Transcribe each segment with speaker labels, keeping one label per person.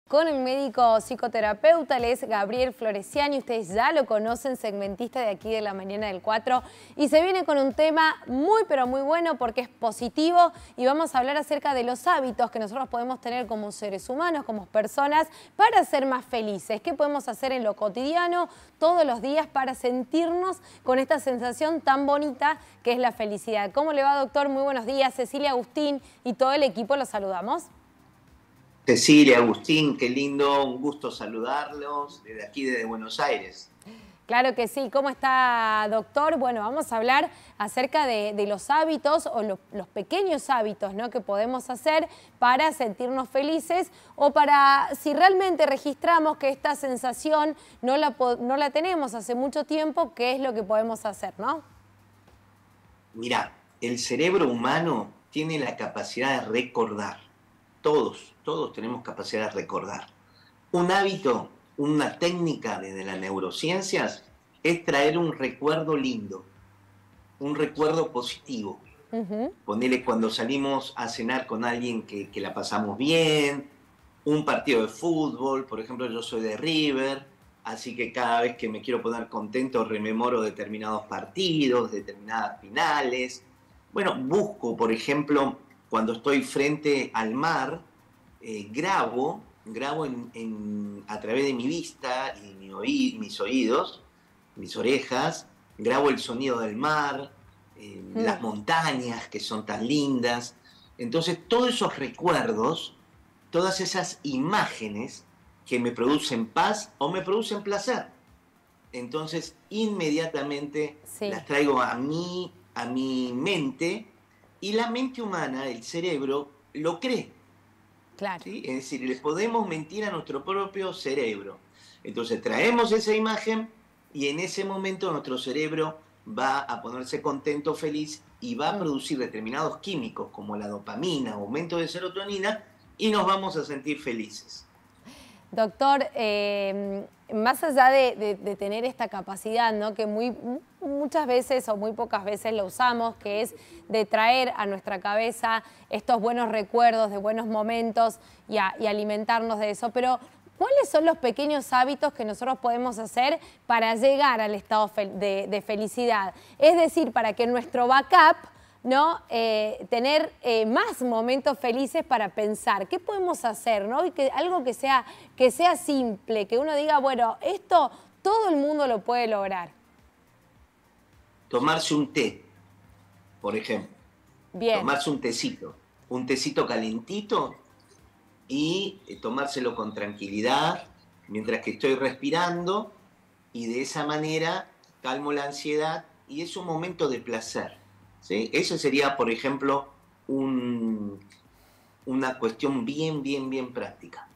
Speaker 1: Con el médico psicoterapeuta, él es Gabriel Floresiani, ustedes ya lo conocen, segmentista de aquí de La Mañana del 4, y se viene con un tema muy pero muy bueno porque es positivo y vamos a hablar acerca de los hábitos que nosotros podemos tener como seres humanos, como personas, para ser más felices. ¿Qué podemos hacer en lo cotidiano, todos los días, para sentirnos con esta sensación tan bonita que es la felicidad? ¿Cómo le va, doctor? Muy buenos días. Cecilia, Agustín y todo el equipo los saludamos.
Speaker 2: Cecilia, Agustín, qué lindo, un gusto saludarlos desde aquí, desde Buenos Aires.
Speaker 1: Claro que sí. ¿Cómo está, doctor? Bueno, vamos a hablar acerca de los hábitos o los pequeños hábitos, ¿no?, que podemos hacer para sentirnos felices o para, si realmente registramos que esta sensación no la tenemos hace mucho tiempo, ¿qué es lo que podemos hacer, no?
Speaker 2: Mirá, el cerebro humano tiene la capacidad de recordar. Todos tenemos capacidad de recordar. Un hábito, una técnica desde las neurociencias es traer un recuerdo lindo, un recuerdo positivo. Ponele cuando salimos a cenar con alguien que la pasamos bien, un partido de fútbol, por ejemplo, yo soy de River, así que cada vez que me quiero poner contento rememoro determinados partidos, determinadas finales. Bueno, busco, por ejemplo, cuando estoy frente al mar, grabo a través de mi vista y mis oídos, mis orejas, grabo el sonido del mar, las montañas que son tan lindas. Entonces, todos esos recuerdos, todas esas imágenes que me producen paz o me producen placer, entonces inmediatamente las traigo a mi mente, y la mente humana, el cerebro, lo cree.
Speaker 1: Claro.
Speaker 2: ¿Sí? Es decir, le podemos mentir a nuestro propio cerebro. Entonces traemos esa imagen y en ese momento nuestro cerebro va a ponerse contento, feliz, y va a producir determinados químicos como la dopamina, aumento de serotonina, y nos vamos a sentir felices.
Speaker 1: Doctor, más allá de tener esta capacidad, ¿no?, que muchas veces o muy pocas veces lo usamos, que es de traer a nuestra cabeza estos buenos recuerdos de buenos momentos y alimentarnos de eso, pero ¿cuáles son los pequeños hábitos que nosotros podemos hacer para llegar al estado de felicidad? Es decir, para que nuestro backup, ¿no?, tener más momentos felices para pensar. ¿Qué podemos hacer, ¿no? Y algo que sea simple, que uno diga, bueno, esto todo el mundo lo puede lograr.
Speaker 2: Tomarse un té, por ejemplo.
Speaker 1: Bien.
Speaker 2: Tomarse un tecito calentito y tomárselo con tranquilidad mientras que estoy respirando, y de esa manera calmo la ansiedad y es un momento de placer. ¿Sí? Eso sería, por ejemplo, una cuestión bien práctica.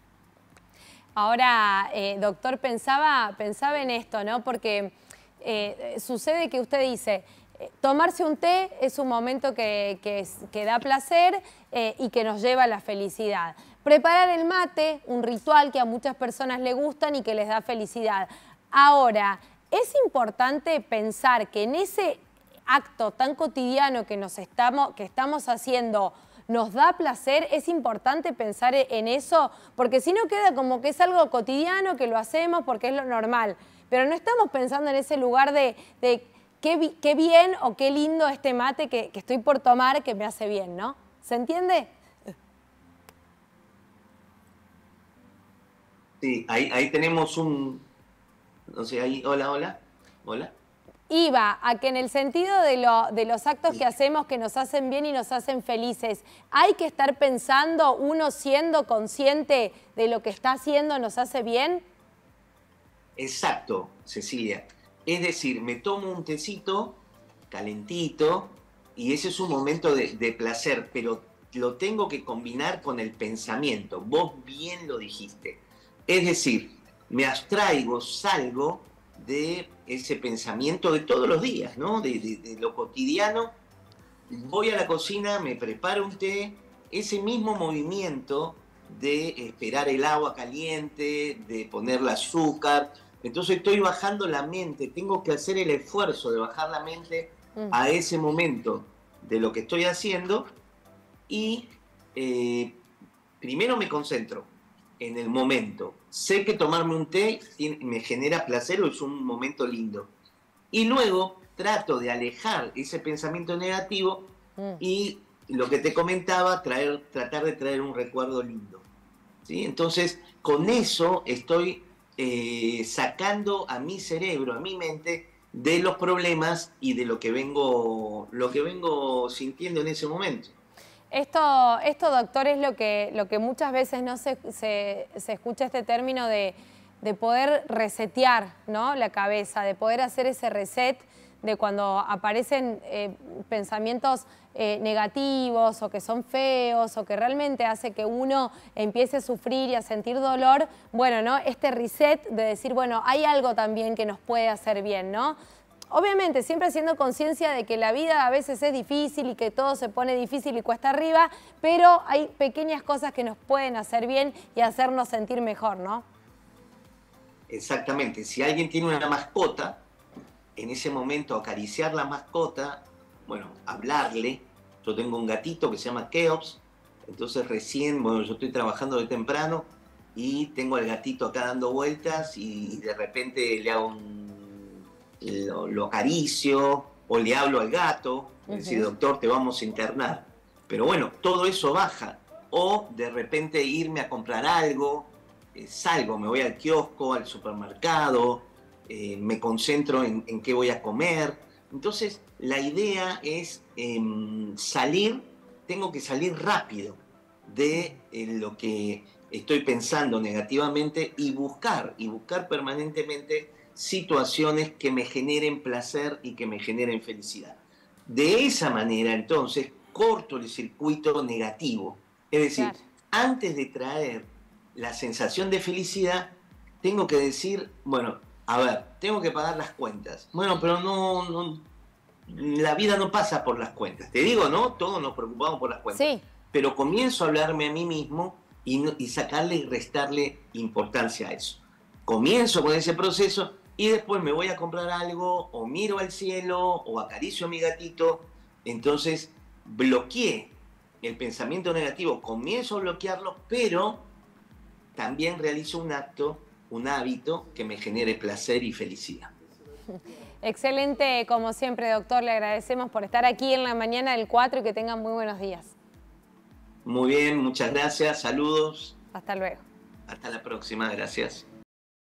Speaker 1: Ahora, doctor, pensaba en esto, ¿no? Porque sucede que usted dice, tomarse un té es un momento que da placer y que nos lleva a la felicidad. Preparar el mate, un ritual que a muchas personas les gustan y que les da felicidad. Ahora, es importante pensar que en ese acto tan cotidiano que estamos haciendo nos da placer. Es importante pensar en eso, porque si no queda como que es algo cotidiano, que lo hacemos porque es lo normal, pero no estamos pensando en ese lugar de qué bien o qué lindo este mate que estoy por tomar, que me hace bien, ¿no? ¿Se entiende?
Speaker 2: Sí, ahí tenemos no sé, ahí, hola.
Speaker 1: Iba a que en el sentido de los actos que hacemos que nos hacen bien y nos hacen felices, hay que estar pensando, uno siendo consciente de lo que está haciendo nos hace bien.
Speaker 2: Exacto, Cecilia. Es decir, me tomo un tecito calentito y ese es un momento de placer, pero lo tengo que combinar con el pensamiento. Vos bien lo dijiste. Es decir, me abstraigo, salgo de ese pensamiento de todos los días, ¿no? De lo cotidiano. Voy a la cocina, me preparo un té, ese mismo movimiento de esperar el agua caliente, de ponerle azúcar. Entonces estoy bajando la mente, tengo que hacer el esfuerzo de bajar la mente a ese momento de lo que estoy haciendo y primero me concentro. en el momento. Sé que tomarme un té me genera placer o es un momento lindo. Y luego trato de alejar ese pensamiento negativo y lo que te comentaba, tratar de traer un recuerdo lindo. ¿Sí? Entonces, con eso estoy sacando a mi cerebro, a mi mente, de los problemas y de lo que vengo sintiendo en ese momento.
Speaker 1: Esto, doctor, es lo que muchas veces no se escucha este término de poder resetear, ¿no?, la cabeza, de poder hacer ese reset de cuando aparecen pensamientos negativos o que son feos o que realmente hace que uno empiece a sufrir y a sentir dolor. Bueno, ¿no?, este reset de decir, bueno, hay algo también que nos puede hacer bien, ¿no? Obviamente, siempre haciendo conciencia de que la vida a veces es difícil y que todo se pone difícil y cuesta arriba, pero hay pequeñas cosas que nos pueden hacer bien y hacernos sentir mejor, ¿no?
Speaker 2: Exactamente. Si alguien tiene una mascota, en ese momento acariciar la mascota, bueno, hablarle. Yo tengo un gatito que se llama Keops, entonces recién, bueno, yo estoy trabajando de temprano y tengo al gatito acá dando vueltas y de repente le hago lo acaricio o le hablo al gato, es decir, doctor, te vamos a internar. Pero bueno, todo eso baja. O de repente irme a comprar algo, salgo, me voy al kiosco, al supermercado, me concentro en qué voy a comer. Entonces, la idea es salir, tengo que salir rápido de lo que estoy pensando negativamente y buscar permanentemente situaciones que me generen placer y que me generen felicidad. De esa manera, entonces, corto el circuito negativo. Es decir,
Speaker 1: Claro.
Speaker 2: antes de traer la sensación de felicidad, tengo que decir, bueno, a ver, tengo que pagar las cuentas. Bueno, pero no, la vida no pasa por las cuentas. Te digo, ¿no? Todos nos preocupamos por las cuentas.
Speaker 1: Sí.
Speaker 2: Pero comienzo a hablarme a mí mismo y sacarle y restarle importancia a eso. Comienzo con ese proceso y después me voy a comprar algo, o miro al cielo, o acaricio a mi gatito. Entonces bloqueé el pensamiento negativo, comienzo a bloquearlo, pero también realizo un acto, un hábito que me genere placer y felicidad.
Speaker 1: Excelente, como siempre, doctor. Le agradecemos por estar aquí en la mañana del 4 y que tengan muy buenos días.
Speaker 2: Muy bien, muchas gracias, saludos.
Speaker 1: Hasta luego.
Speaker 2: Hasta la próxima, gracias.